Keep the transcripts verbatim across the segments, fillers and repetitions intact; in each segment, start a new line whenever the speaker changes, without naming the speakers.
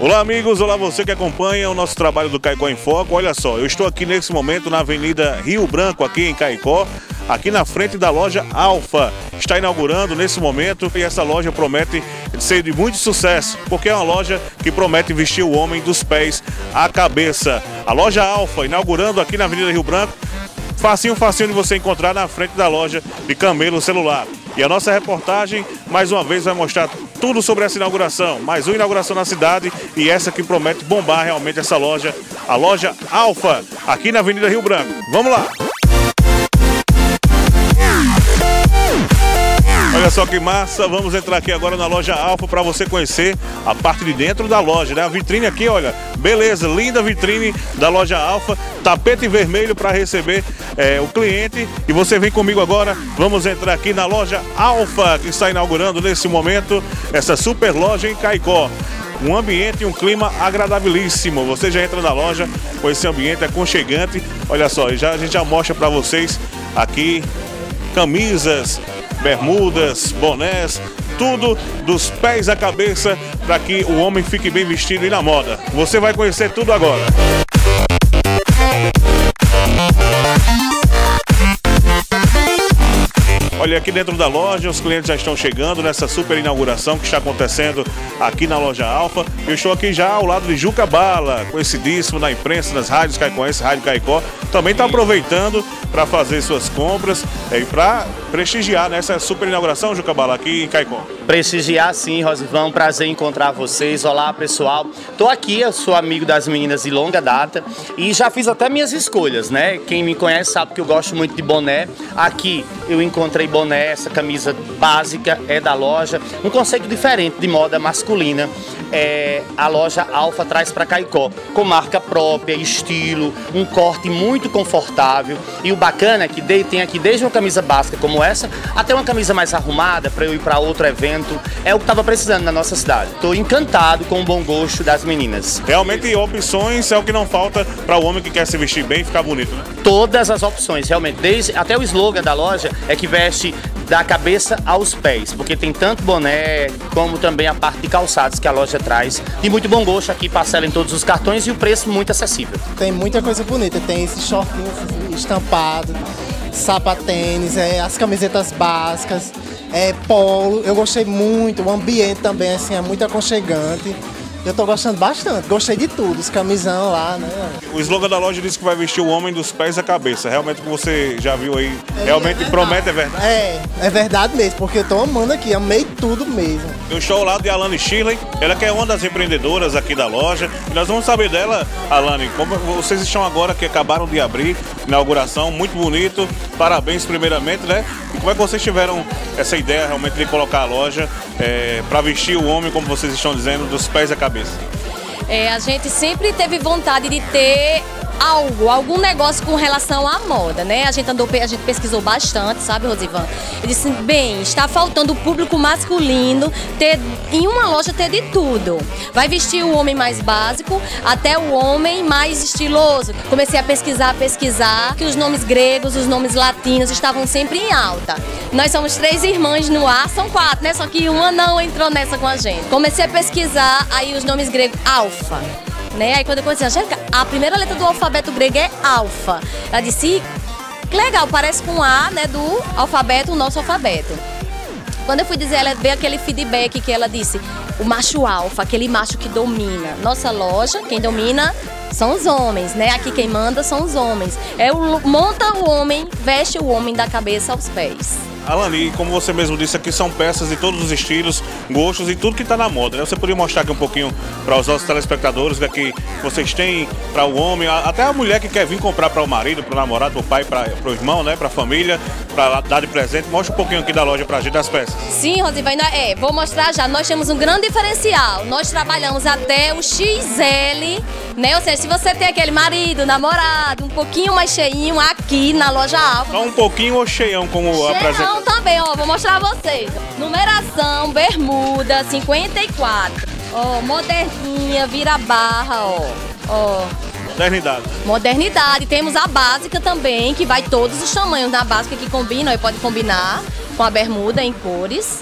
Olá amigos, olá você que acompanha o nosso trabalho do Caicó em Foco. Olha só, eu estou aqui nesse momento na Avenida Rio Branco, aqui em Caicó, aqui na frente da loja Alfa. Está inaugurando nesse momento e essa loja promete ser de muito sucesso, porque é uma loja que promete vestir o homem dos pés à cabeça. A loja Alfa inaugurando aqui na Avenida Rio Branco, facinho, facinho de você encontrar na frente da loja de Camelo Celular. E a nossa reportagem, mais uma vez, vai mostrar tudo sobre essa inauguração. Mais uma inauguração na cidade e essa que promete bombar realmente essa loja, a loja Alfa, aqui na Avenida Rio Branco. Vamos lá! Olha só que massa, vamos entrar aqui agora na loja Alfa para você conhecer a parte de dentro da loja, né? A vitrine aqui, olha, beleza, linda vitrine da loja Alfa, tapete vermelho para receber é, o cliente. E você vem comigo agora, vamos entrar aqui na loja Alfa, que está inaugurando nesse momento essa super loja em Caicó. Um ambiente e um clima agradabilíssimo. Você já entra na loja com esse ambiente aconchegante. Olha só, já, a gente já mostra para vocês aqui camisas, bermudas, bonés, tudo dos pés à cabeça para que o homem fique bem vestido e na moda. Você vai conhecer tudo agora. Olha, aqui dentro da loja, os clientes já estão chegando nessa super inauguração que está acontecendo aqui na loja Alfa. Eu estou aqui já ao lado de Juca Bala, conhecidíssimo na imprensa, nas rádios caicoenses, Rádio Caicó. Também está aproveitando para fazer suas compras é, e para prestigiar nessa super inauguração, Juca Bala, aqui em Caicó.
Prestigiar sim, Rosivão, prazer em encontrar vocês. Olá, pessoal. Tô aqui, eu sou amigo das meninas de longa data e já fiz até minhas escolhas, né? Quem me conhece sabe que eu gosto muito de boné. Aqui eu encontrei boné, essa camisa básica é da loja, um conceito diferente de moda masculina. É, a loja Alfa traz para Caicó, com marca própria, estilo, um corte muito confortável. E o bacana é que tem aqui desde uma camisa básica como essa, até uma camisa mais arrumada para eu ir para outro evento. É o que estava precisando na nossa cidade. Estou encantado com o bom gosto das meninas.
Realmente opções é o que não falta para o homem que quer se vestir bem e ficar bonito, né?
Todas as opções, realmente. Desde, até o slogan da loja é que veste da cabeça aos pés, porque tem tanto boné como também a parte de calçados que a loja traz. De muito bom gosto, aqui parcela em todos os cartões e o preço muito acessível.
Tem muita coisa bonita, tem esse shortinho estampado, sapatênis, é, as camisetas básicas, é, polo. Eu gostei muito, o ambiente também assim, é muito aconchegante. Eu tô gostando bastante, gostei de tudo, os camisão lá, né?
O slogan da loja diz que vai vestir o homem dos pés à cabeça. Realmente, como você já viu aí,
é,
realmente
é
promete, é verdade?
É, é verdade mesmo, porque eu tô amando aqui, amei tudo mesmo.
Eu estou ao lado de Alane Shirley, ela que é uma das empreendedoras aqui da loja. E nós vamos saber dela, Alane, como vocês estão agora que acabaram de abrir, inauguração, muito bonito. Parabéns primeiramente, né? E como é que vocês tiveram essa ideia realmente de colocar a loja é, para vestir o homem, como vocês estão dizendo, dos pés à cabeça?
É, a gente sempre teve vontade de ter algo, algum negócio com relação à moda, né? A gente andou, a gente pesquisou bastante, sabe, Rosivan? E disse, bem, está faltando o público masculino ter, em uma loja ter de tudo. Vai vestir o homem mais básico até o homem mais estiloso. Comecei a pesquisar, pesquisar, que os nomes gregos, os nomes latinos estavam sempre em alta. Nós somos três irmãs no ar, são quatro, né? Só que uma não entrou nessa com a gente. Comecei a pesquisar, aí os nomes gregos, Alfa. Né? Aí quando eu conheci a Angélica, a primeira letra do alfabeto grego é Alfa. Ela disse, que legal, parece com A, né, do alfabeto, o nosso alfabeto. Quando eu fui dizer, ela veio aquele feedback que ela disse, o macho alfa, aquele macho que domina. Nossa loja, quem domina são os homens, né? Aqui quem manda são os homens. É o, monta o homem, veste o homem da cabeça aos pés.
Alane, como você mesmo disse, aqui são peças de todos os estilos, gostos e tudo que está na moda, né? Você poderia mostrar aqui um pouquinho para os nossos telespectadores o que vocês têm para o homem, até a mulher que quer vir comprar para o marido, para o namorado, para o pai, para o irmão, né? Para a família, para dar de presente. Mostra um pouquinho aqui da loja para a gente das peças.
Sim, Rosivan, é, vou mostrar já. Nós temos um grande diferencial. Nós trabalhamos até o X L, né? Ou seja, se você tem aquele marido, namorado, um pouquinho mais cheinho aqui na loja Alfa.
Só um pouquinho ou cheião, como apresenta?
Também, ó, vou mostrar a vocês. Numeração, bermuda, cinquenta e quatro. Ó, moderninha, vira barra, ó. Ó.
Modernidade.
Modernidade. Temos a básica também, que vai todos os tamanhos na básica que combinam, aí pode combinar com a bermuda em cores.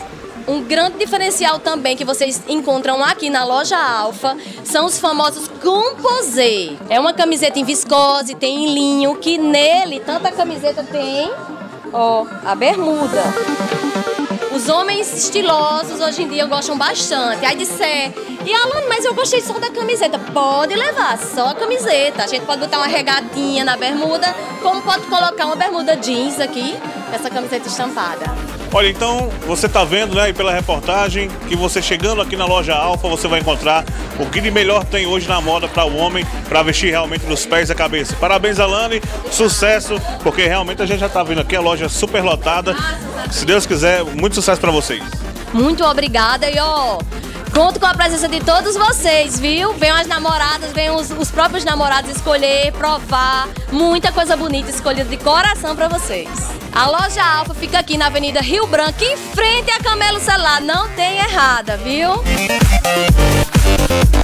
Um grande diferencial também que vocês encontram aqui na loja Alfa são os famosos composê. É uma camiseta em viscose, tem em linho, que nele, tanto a camiseta tem, ó, a bermuda. Os homens estilosos hoje em dia gostam bastante. Aí disser, e Alane, mas eu gostei só da camiseta. Pode levar, só a camiseta. A gente pode botar uma regatinha na bermuda, como pode colocar uma bermuda jeans aqui, essa camiseta estampada.
Olha, então você tá vendo, né, e pela reportagem, que você chegando aqui na loja Alfa, você vai encontrar o que de melhor tem hoje na moda para o homem, para vestir realmente dos pés à cabeça. Parabéns, Alane, sucesso, porque realmente a gente já tá vendo aqui a loja super lotada. Se Deus quiser, muito sucesso para vocês.
Muito obrigada e ó, conto com a presença de todos vocês, viu? Venham as namoradas, venham os, os próprios namorados escolher, provar, muita coisa bonita escolhida de coração para vocês. A loja Alfa fica aqui na Avenida Rio Branco, em frente a Camelo Celular, não tem errada, viu?